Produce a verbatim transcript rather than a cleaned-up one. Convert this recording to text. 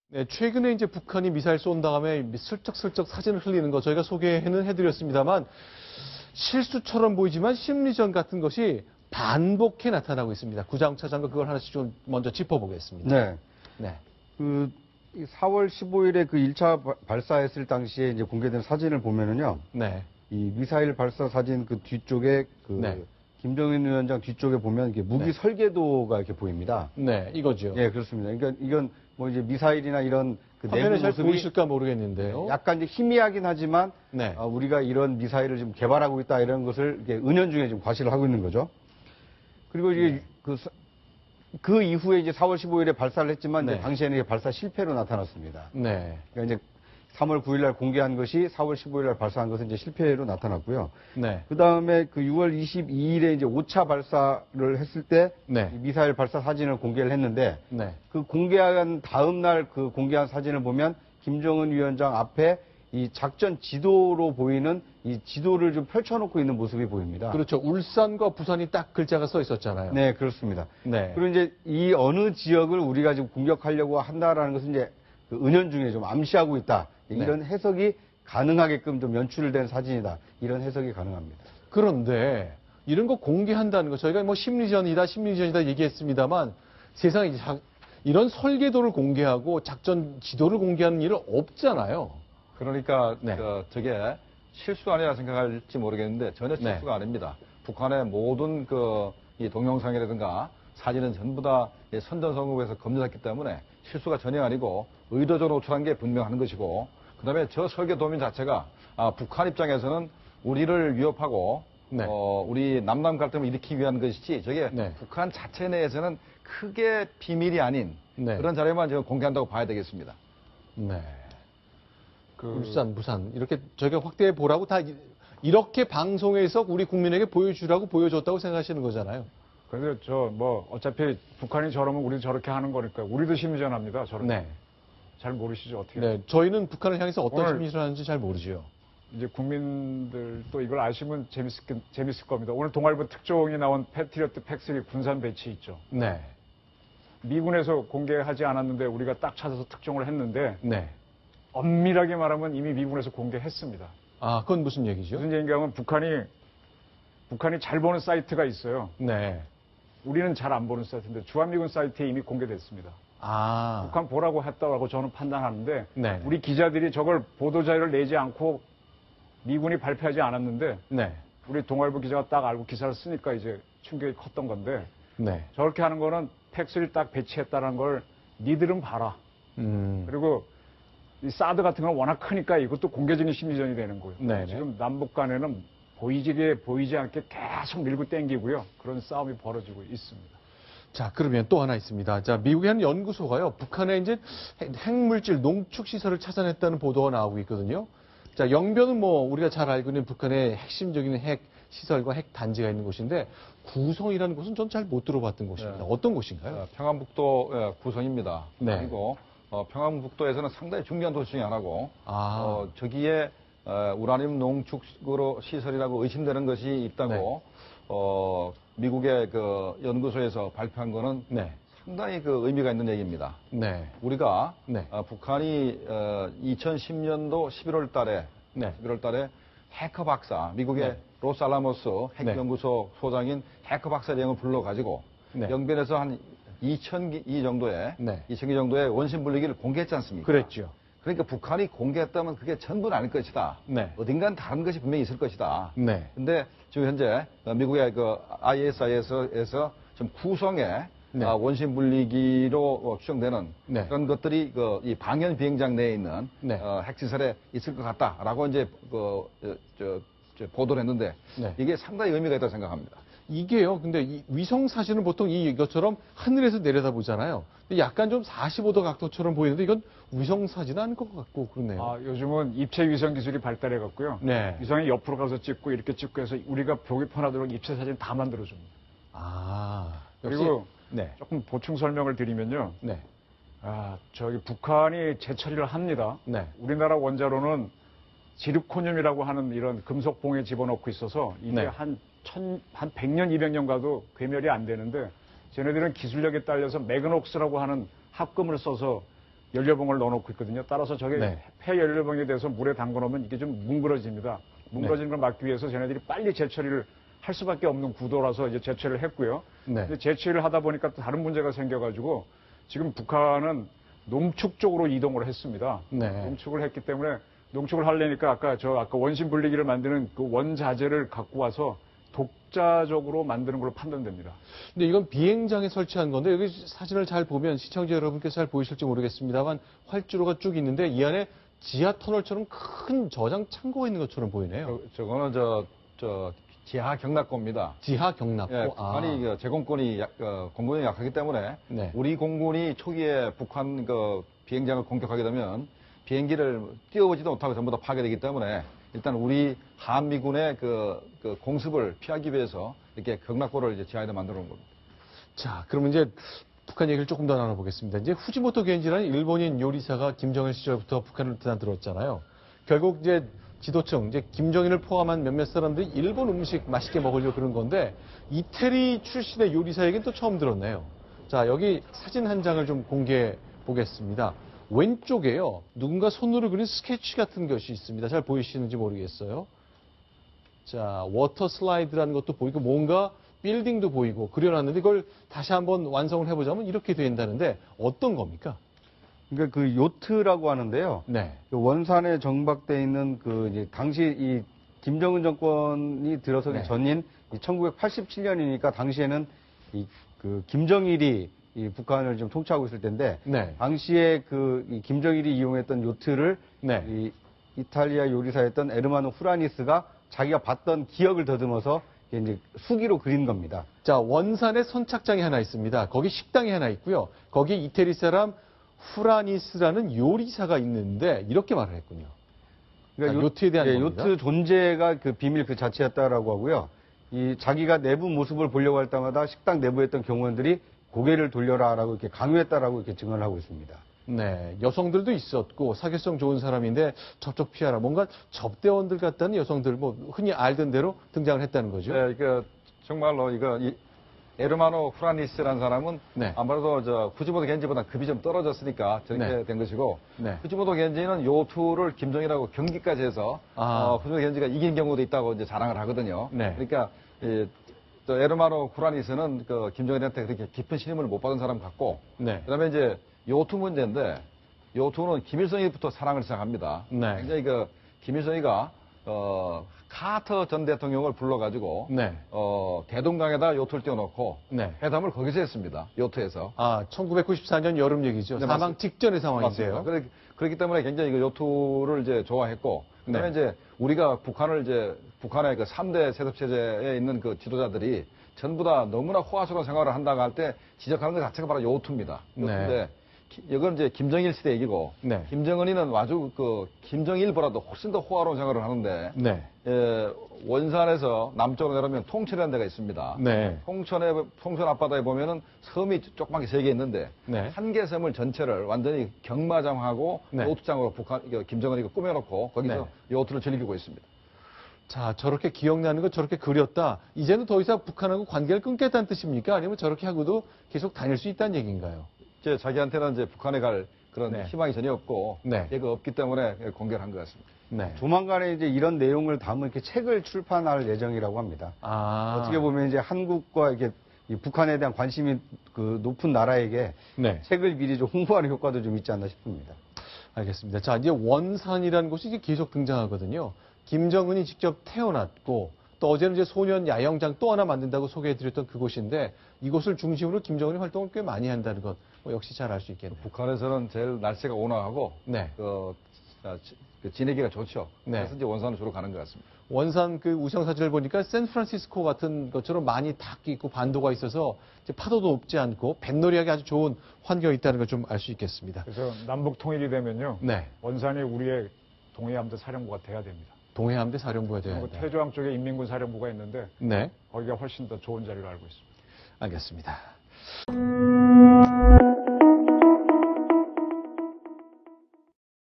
네, 최근에 이제 북한이 미사일 쏜 다음에 슬쩍슬쩍 사진을 흘리는 거 저희가 소개는 해드렸습니다만 실수처럼 보이지만 심리전 같은 것이 반복해 나타나고 있습니다. 구장차장과 그걸 하나씩 좀 먼저 짚어보겠습니다. 네. 네. 그 사월 십오일에 그 일 차 발사했을 당시에 이제 공개된 사진을 보면은요. 네. 이 미사일 발사 사진 그 뒤쪽에 그 네. 김정인 위원장 뒤쪽에 보면 이게 무기 네. 설계도가 이렇게 보입니다. 네, 이거죠. 예, 그렇습니다. 그러니까 이건 뭐 이제 미사일이나 이런 그 내부 화면에 잘 모습이 보이실까 모르겠는데요. 약간 이제 희미하긴 하지만 네. 어, 우리가 이런 미사일을 지금 개발하고 있다 이런 것을 이렇게 은연중에 지금 과시를 하고 있는 거죠. 그리고 이게 네. 그, 그 이후에 이제 사월 십오일에 발사를 했지만 네. 이제 당시에는 이게 발사 실패로 나타났습니다. 네. 그러니까 이제 삼월 구일날 공개한 것이 사월 십오일날 발사한 것은 이제 실패로 나타났고요. 네. 그 다음에 그 유월 이십이일에 이제 오 차 발사를 했을 때 네. 미사일 발사 사진을 공개를 했는데 네. 그 공개한 다음 날 그 공개한 사진을 보면 김정은 위원장 앞에 이 작전 지도로 보이는 이 지도를 좀 펼쳐놓고 있는 모습이 보입니다. 그렇죠. 울산과 부산이 딱 글자가 써 있었잖아요. 네, 그렇습니다. 네. 그리고 이제 이 어느 지역을 우리가 지금 공격하려고 한다라는 것은 이제 그 은연중에 좀 암시하고 있다. 이런 네. 해석이 가능하게끔 좀 연출된 사진이다. 이런 해석이 가능합니다. 그런데 이런 거 공개한다는 거 저희가 뭐 심리전이다 심리전이다 얘기했습니다만 세상에 자, 이런 설계도를 공개하고 작전 지도를 공개하는 일은 없잖아요. 그러니까 네. 저, 저게 실수 아니라 생각할지 모르겠는데 전혀 실수가 네. 아닙니다. 북한의 모든 그 이 동영상이라든가 사진은 전부 다 선전성급에서 검증했기 때문에 실수가 전혀 아니고 의도적으로 노출한 게 분명한 것이고 그다음에 저 설계 도면 자체가 아, 북한 입장에서는 우리를 위협하고 네. 어, 우리 남남 갈등을 일으키기 위한 것이지 저게 네. 북한 자체 내에서는 크게 비밀이 아닌 네. 그런 자료만 지금 공개한다고 봐야 되겠습니다. 네. 그 울산, 부산 이렇게 저희가 확대해 보라고 다 이- 이렇게 방송에서 우리 국민에게 보여주라고 보여줬다고 생각하시는 거잖아요. 그래서 저 뭐 어차피 북한이 저러면 우리도 저렇게 하는 거니까 우리도 심리전합니다. 저렇게. 네. 잘 모르시죠 어떻게? 네. 저희는 북한을 향해서 어떤 오늘- 심리를 하는지 잘 모르죠. 이제 국민들도 이걸 아시면 재밌을, 재밌을 겁니다. 오늘 동아일보 특종이 나온 패트리어트 팩쓰리 군산 배치 있죠. 네. 미군에서 공개하지 않았는데 우리가 딱 찾아서 특종을 했는데 네. 엄밀하게 말하면 이미 미군에서 공개했습니다. 아, 그건 무슨 얘기죠? 무슨 얘기인가 하면 북한이 북한이 잘 보는 사이트가 있어요. 네. 우리는 잘 안 보는 사이트인데 주한미군 사이트에 이미 공개됐습니다. 아. 북한 보라고 했다고 저는 판단하는데 네. 우리 기자들이 저걸 보도자료를 내지 않고 미군이 발표하지 않았는데 네. 우리 동아일보 기자가 딱 알고 기사를 쓰니까 이제 충격이 컸던 건데 네. 저렇게 하는 거는 팩스를 딱 배치했다는 걸 니들은 봐라. 음. 그리고 이 사드 같은 건 워낙 크니까 이것도 공개적인 심리전이 되는 거예요. 네네. 지금 남북 간에는 보이지게 보이지 않게 계속 밀고 땡기고요. 그런 싸움이 벌어지고 있습니다. 자, 그러면 또 하나 있습니다. 자, 미국의 한 연구소가요, 북한에 이제 핵- 핵물질 농축 시설을 찾아냈다는 보도가 나오고 있거든요. 자, 영변은 뭐 우리가 잘 알고 있는 북한의 핵심적인 핵 시설과 핵 단지가 있는 곳인데 구성이라는 곳은 전 잘 못 들어봤던 곳입니다. 네. 어떤 곳인가요? 어, 평안북도 예, 구성입니다. 네. 그리고 어, 평안북도에서는 상당히 중요한 도시 중에 하나고 아. 어, 저기에 어, 우라늄 농축으로 시설이라고 의심되는 것이 있다고 네. 어, 미국의 그 연구소에서 발표한 거는 네. 상당히 그 의미가 있는 얘기입니다. 네. 우리가 네. 어, 북한이 어, 이천십년도 십일월 달에 네. 십일월 달에 해커 박사, 미국의 네. 로스알라모스 네. 핵연구소 소장인 해커 박사 대행을 불러가지고 네. 영변에서 한 이천 기 정도의 네. 이천 기 정도의 원심 분리기를 공개했지 않습니까? 그랬죠. 그러니까 북한이 공개했다면 그게 전부는 아닐 것이다. 네. 어딘간 다른 것이 분명히 있을 것이다. 네. 근데 지금 현재 미국의 그 아이에스아이에스에서 좀 구성에 네. 아, 원심 분리기로 추정되는 네. 그런 것들이 그 이 방연 비행장 내에 있는 네. 어, 핵시설에 있을 것 같다라고 이제 그 저, 저, 저 보도를 했는데 네. 이게 상당히 의미가 있다고 생각합니다. 이게요, 근데 이 위성 사진은 보통 이- 이것처럼 하늘에서 내려다 보잖아요. 근데 약간 좀 사십오 도 각도처럼 보이는데 이건 위성 사진은 아닐 것 같고 그러네요. 아, 요즘은 입체 위성 기술이 발달해 갖고요. 네. 위성이 옆으로 가서 찍고 이렇게 찍고 해서 우리가 보기 편하도록 입체 사진 다 만들어 줍니다. 아, 역시. 그리고 네. 조금 보충 설명을 드리면요. 네. 아, 저기 북한이 재처리를 합니다. 네. 우리나라 원자로는 지르코늄이라고 하는 이런 금속 봉에 집어넣고 있어서 이게 네. 한 천, 한 백 년, 이백 년 가도 괴멸이 안 되는데 쟤네들은 기술력에 딸려서 매그녹스라고 하는 합금을 써서 연료봉을 넣어놓고 있거든요. 따라서 저게 네. 폐 연료봉에 대해서 물에 담궈 놓으면 이게 좀 뭉그러집니다. 뭉그러지는 걸 막기 위해서 쟤네들이 빨리 재처리를 할 수밖에 없는 구도라서 이제 재처리를 했고요. 네. 근데 재처리를 하다 보니까 또 다른 문제가 생겨가지고 지금 북한은 농축 쪽으로 이동을 했습니다. 네. 농축을 했기 때문에 농축을 하려니까 아까 저 아까 원심 분리기를 만드는 그 원자재를 갖고 와서 독자적으로 만드는 걸로 판단됩니다. 근데 이건 비행장에 설치한 건데 여기 사진을 잘 보면 시청자 여러분께서 잘 보이실지 모르겠습니다만 활주로가 쭉 있는데 이 안에 지하 터널처럼 큰 저장 창고가 있는 것처럼 보이네요. 저, 저거는 저, 저 지하 경납고입니다. 지하 경납고. 예, 아. 북한이 그 제공권이 약, 어, 공군이 약하기 때문에 네. 우리 공군이 초기에 북한 그 비행장을 공격하게 되면 비행기를 띄워보지도 못하고 전부 다 파괴되기 때문에 일단 우리 한미군의 그, 그 공습을 피하기 위해서 이렇게 경납고를 이제 지하에다 만들어 놓은 겁니다. 자, 그러면 이제 북한 얘기를 조금 더 나눠보겠습니다. 이제 후지모토 겐지라는 일본인 요리사가 김정일 시절부터 북한을 드나들었잖아요. 결국 이제 지도층, 이제 김정일을 포함한 몇몇 사람들이 일본 음식 맛있게 먹으려고 그런 건데 이태리 출신의 요리사에겐 또 처음 들었네요. 자, 여기 사진 한 장을 좀 공개해 보겠습니다. 왼쪽에요. 누군가 손으로 그린 스케치 같은 것이 있습니다. 잘 보이시는지 모르겠어요. 자, 워터 슬라이드라는 것도 보이고 뭔가 빌딩도 보이고 그려놨는데 이걸 다시 한번 완성을 해보자면 이렇게 된다는데 어떤 겁니까? 그러니까 그 요트라고 하는데요. 네. 그 원산에 정박돼 있는 그 이제 당시 이 김정은 정권이 들어서기 네. 전인 천구백팔십칠 년이니까 당시에는 이 그 김정일이 이 북한을 좀 통치하고 있을 텐데 네. 당시에 그 이 김정일이 이용했던 요트를 네. 이 이탈리아 요리사였던 에르마노 후라니스가 자기가 봤던 기억을 더듬어서 이제 수기로 그린 겁니다. 자, 원산에 선착장이 하나 있습니다. 거기 식당이 하나 있고요. 거기 이태리 사람 후라니스라는 요리사가 있는데 이렇게 말을 했군요. 그러니까 자, 요트에 대한 예, 겁니다. 요트 존재가 그 비밀 그 자체였다라고 하고요. 이 자기가 내부 모습을 보려고 할 때마다 식당 내부에 있던 경호원들이 고개를 돌려라라고 이렇게 강요했다라고 이렇게 증언을 하고 있습니다. 네, 여성들도 있었고 사교성 좋은 사람인데 접촉 피하라. 뭔가 접대원들 같다는 여성들 뭐 흔히 알던 대로 등장을 했다는 거죠. 예, 그 정말로 이거 이 에르마노 후라니스라는 사람은 네. 아무래도 저 후지모토 겐지보다 급이 좀 떨어졌으니까 저렇게 네. 된 것이고 네. 후지모토 겐지는 요투를 김정일하고 경기까지 해서 아. 어, 후지모토 겐지가 이긴 경우도 있다고 이제 자랑을 하거든요. 네. 그러니까 이, 또 에르마노 후라니스는 그 김정일한테 그렇게 깊은 신임을 못 받은 사람 같고 네. 그다음에 이제 요투 문제인데 요투는 김일성이부터 사랑을 시작합니다. 네. 굉장히 그 김일성이가 어, 카터 전 대통령을 불러가지고 네. 어, 대동강에다 요트를 띄워놓고 네. 회담을 거기서 했습니다. 요트에서. 아, 천구백구십사 년 여름 얘기죠. 네, 사망 맞습- 직전의 상황인데요. 맞습니다. 그렇기, 그렇기 때문에 굉장히 그 요트를 이제 좋아했고, 그다음에 네. 이제 우리가 북한을 이제 북한의 그 삼 대 세습 체제에 있는 그 지도자들이 전부 다 너무나 호화스러운 생활을 한다고 할 때 지적하는 것 자체가 바로 요트입니다. 네. 요트인데 이건 이제 김정일 시대 얘기고, 네. 김정은이는 아주 그 김정일보다도 훨씬 더 호화로운 생활을 하는데, 네. 예, 원산에서 남쪽으로 내려오면 통천이라는 데가 있습니다. 네. 통천에, 통천 앞바다에 보면은 섬이 조그맣게 세 개 있는데, 네. 한 개 섬을 전체를 완전히 경마장하고 네. 요트장으로 북한, 이거 김정은이가 꾸며놓고 거기서 네. 요트를 즐기고 있습니다. 자, 저렇게 기억나는 거 저렇게 그렸다. 이제는 더 이상 북한하고 관계를 끊겠다는 뜻입니까? 아니면 저렇게 하고도 계속 다닐 수 있다는 얘기인가요? 이제 자기한테는 이제 북한에 갈 그런 네. 희망이 전혀 없고, 네. 얘가 없기 때문에 공개를 한 것 같습니다. 네. 조만간에 이제 이런 내용을 담은 이렇게 책을 출판할 예정이라고 합니다. 아. 어떻게 보면 이제 한국과 이렇게 이 북한에 대한 관심이 그 높은 나라에게 네. 책을 미리 좀 홍보하는 효과도 좀 있지 않나 싶습니다. 알겠습니다. 자, 이제 원산이라는 곳이 이제 계속 등장하거든요. 김정은이 직접 태어났고, 또 어제는 이제 소년 야영장 또 하나 만든다고 소개해드렸던 그곳인데, 이곳을 중심으로 김정은이 활동을 꽤 많이 한다는 것, 뭐 역시 잘 알 수 있겠네요. 북한에서는 제일 날씨가 온화하고, 네. 그, 아, 지- 그 지내기가 좋죠. 네. 그래서 이제 원산을 주로 가는 것 같습니다. 원산 그 우성 사진을 보니까 샌프란시스코 같은 것처럼 많이 닭이 있고 반도가 있어서 이제 파도도 높지 않고 뱃놀이하기 아주 좋은 환경이 있다는 걸 좀 알 수 있겠습니다. 그래서 남북 통일이 되면요. 네. 원산이 우리의 동해함대 사령부가 돼야 됩니다. 동해함대 사령부가 돼야 그리고 한다. 태조항 쪽에 인민군 사령부가 있는데 네. 거기가 훨씬 더 좋은 자리로 알고 있습니다. 알겠습니다.